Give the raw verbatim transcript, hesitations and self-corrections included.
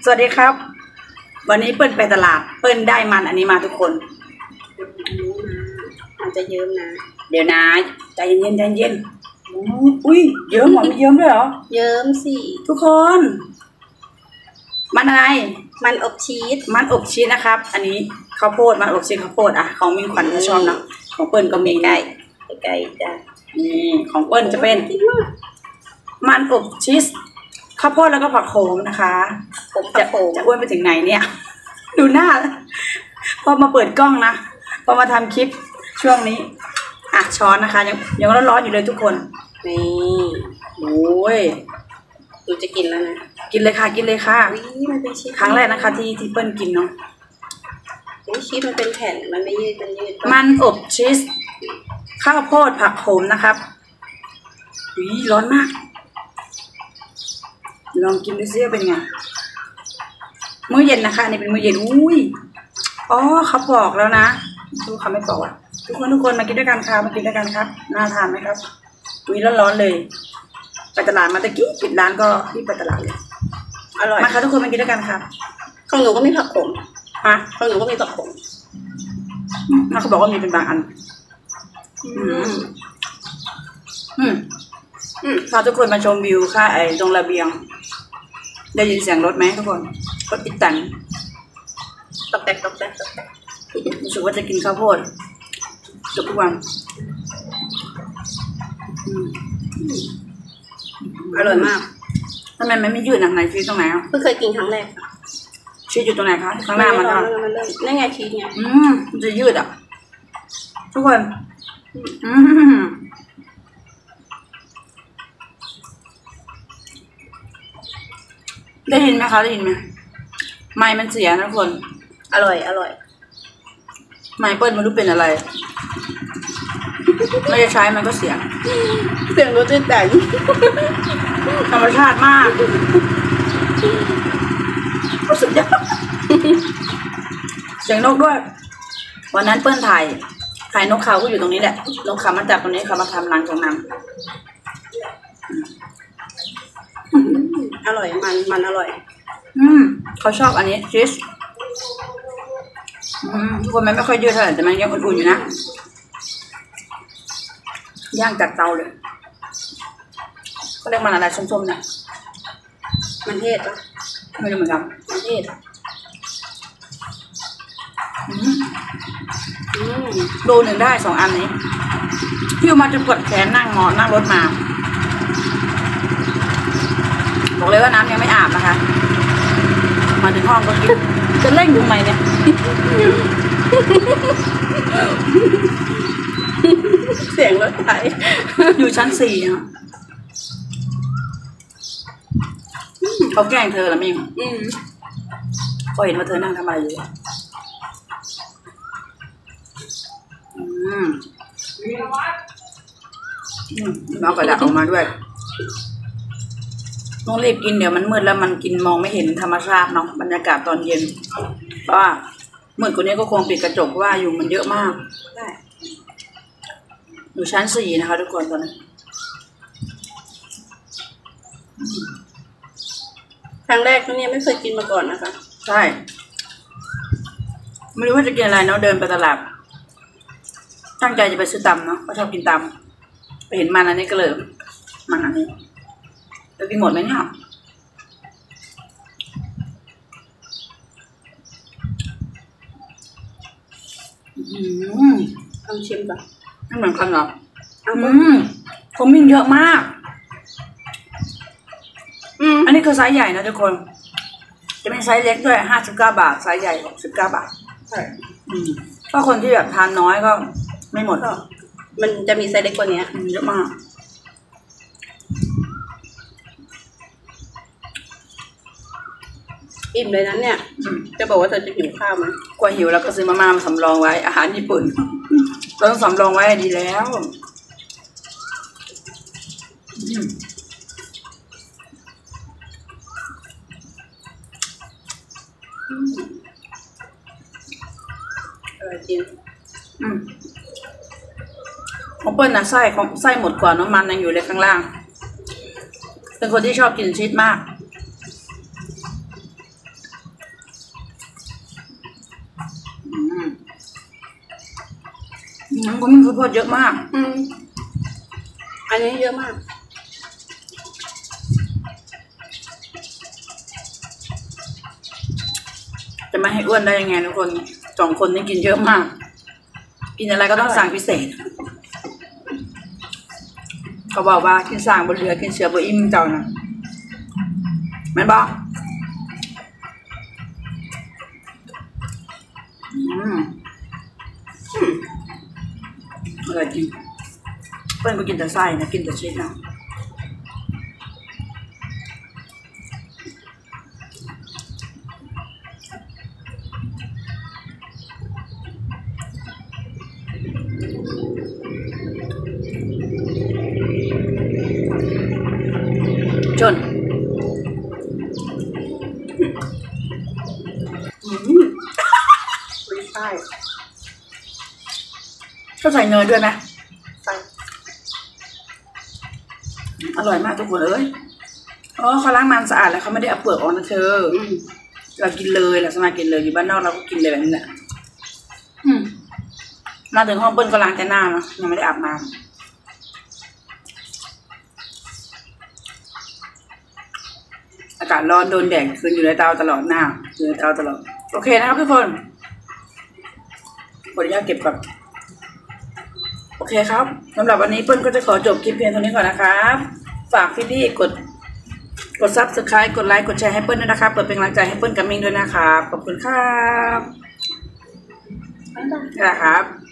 สวัสดีครับวันนี้เปิ้ลไปตลาดเปิ้ลได้มันอันนี้มาทุกคนอาจจะเยิ้มนะเดี๋ยวนะใจเย็นใจเย็นอุ้ยเยิ้มหรอมีเยิ้มด้วยเหรอเยิ้มสิทุกคนมันอะไรมันอบชีสมันอบชีสนะครับอันนี้ข้าวโพดมันอบชีสข้าวโพดอ่ะของมินขวัญก็ชอบนะของเปิ้ลก็มีไก่ไก่จ้ะนี่ของเปิ้ลจะเป็นมันอบชีสข้าวโพดแล้วก็ผักโขมนะคะผมจะจะอ้วนไปถึงไหนเนี่ยดูหน้าพอมาเปิดกล้องนะพอมาทำคลิปช่วงนี้อ่ะช้อนนะคะยังยังร้อนๆอยู่เลยทุกคนนี่โอ้ยดูจะกินแล้วนะกินเลยค่ะกินเลยค่ะมันเป็นชีสครั้งแรกนะคะที่ที่เปิ้ลกินเนาะชีสมันเป็นแผ่นมันไม่ยืดมันยืดมันอบชีสข้าวโพดผักโขมนะครับอุ้ยร้อนมากลองกินดูซิว่าเป็นไงมื้อเย็นนะคะนี่เป็นมื้อเย็นอุ้ยอ๋อเขาบอกแล้วนะทุกเขาไม่บอกอ่ะทุกคนทุกคนมากินด้วยกันค่ะมากินด้วยกันครับน่าทานไหมครับอุ้ยร้อนๆเลยไปตลาดมาตะกี้ปิดร้านก็รีบไปตลาดเลยอร่อยมาค่ะทุกคนมากินด้วยกันครับของหนูก็มีผักโขมฮะของหนูก็มีผักโขมน่าเขาบอกว่ามีเป็นบางอันอืมอืมอืมพาทุกคนมาชมวิวค่ะไอ้ตรงระเบียงได้ยินเสียงรถไหมทุกคนรถติดตันตกแตกตกแตกตกแตกรู้สึกว่าจะกินข้าวโพดทุกวันอร่อยมากทำไมมันไม่ยืดหนังไหนชีสตรงไหนอ่ะเพิ่งเคยกินครั้งแรกชีสอยู่ตรงไหนคะข้างหน้ามันอ่ะนั่นไงชีสเนี่ยอืมมันจะยืดอ่ะทุกคนอืมได้ยินไหมคะได้ยินไหมไมค์มันเสียนะทุกคนอร่อยอร่อยไมค์เปิ้ลไม่รู้เป็นอะไรไม่ได้ใช้มันก็เสียเสียงรถติดแต่งธรรมชาติมากรู้สึกยากเสียงนกด้วยวันนั้นเปิ้ลถ่ายถ่ายนกเขาก็อยู่ตรงนี้แหละนกเขามาจากตรงนี้เขามาทำรังตรงนั้นอร่อยมันมันอร่อยอืมเขาชอบอันนี้ชีสอืมทุกคนมันไม่ค่อยยืดเท่าไหร่แต่มันยังอุ่นๆอยู่นะย่างจากเตาเลยก็เรียกมันอะไรส้มๆเนี่ยมันเทศปะไม่รู้เหมือนกันมันเทศอืมอืมโลหนึ่งได้สองอันนี้พี่มาจะปวดแขนนั่งงอนั่งรถมาบอกเลยว่าน้ำยังไม่อาบนะคะมาถึงห้องก็กินจะเร่งทำไมเนี่ยเสียงรถไฟอยู่ชั้นสี่อ่ะเขาแกล้งเธอหรอมิ่งเขาเห็นว่าเธอนั่งทำอะไรอยู่อืมน้องกระดาษออกมาด้วยต้องรีบกินเดี๋ยวมันมืดแล้วมันกินมองไม่เห็นธรรมชาติเนาะบรรยากาศตอนเย็นเพราะว่ามืดกว่านี้ก็คงปิดกระจกเพราะว่ายุงมันเยอะมากอยู่ชั้นสี่นะคะทุกคนตอนนี้ครั้งแรกเนี่ยไม่เคยกินมาก่อนนะคะใช่ไม่รู้ว่าจะกินอะไรเนาะเดินไปตลาดตั้งใจจะไปซื้อตำเนาะก็ชอบกินตำไปเห็นมันอันนี้ก็เลยมันอันนี้จะกินหมดไหมเนี่ยอืมลองชิมก่อนไม่เหมือนกันหรออืมผมมีเยอะมากอืมอันนี้คือไซส์ใหญ่นะทุกคนจะเป็นไซส์เล็กด้วยห้าสิบเก้าบาทไซส์ใหญ่หกสิบเก้าบาทใช่อืมถ้าคนที่แบบทานน้อยก็ไม่หมดก็มันจะมีไซส์เล็กกว่านี้เยอะมากอิ่มเลยนั้นเนี่ยจะบอกว่าเธอจะหิวข้าวไหมกว่าหิวแล้วก็ซื้อมาม่ามาสำรองไว้อาหารญี่ปุ่นเราต้องสำรองไว้ดีแล้วอร่อยจริงของเปิ้ลนะไส้ของไส้หมดก่อนน้ำมันยังอยู่เลยข้างล่างเป็นคนที่ชอบกินชีสมากน้ำก็มีข้าวโพดเยอะมากอืมอันนี้เยอะมากจะไม่ให้อ้วนได้ยังไงทุกคนสองคนนี่กินเยอะมากกินอะไรก็ต้องสั่งพิเศษเขาบอกว่ากินสั่งบนเรือกินเสือบนอิ่มเจ้านะแม่นบอกอืมอร่อยจริงเพื่อนก็กินแต่ไส้นะกินแต่ชีสนะชนอืมไม่ใช่ก็ใส่เนยด้วยไหมใส่อร่อยมากทุกคนเอ้ยอ๋อเขาล้างมันสะอาดแล้วเขาไม่ได้เอาเปลือกออกนะเธออืมเรากินเลยเราสามารถกินเลยอยู่บ้านนอกเราก็กินเลยแบบนี้แหละอืมมาถึงห้องเปิ้ลก็ล้างแต่หน้าเนาะยังไม่ได้อาบน้ำอากาศร้อนโดนแดดคืนอยู่ในเตาตลอดหน้าอยู่ในเตาตลอดโอเคนะครับทุกคนขออนุญาตเก็บก่อนโอเคครับสำหรับวันนี้เปิ้ลก็จะขอจบคลิปเพียงเท่านี้ก่อนนะครับฝากพี่พี่กดกดซับสไครต์กดไลค์กดแชร์ให้เปิ้ลด้วยนะครับเปิดเป็นกำลังใจให้เปิ้ลกับมิงด้วยนะครับขอบคุณครับนะครับ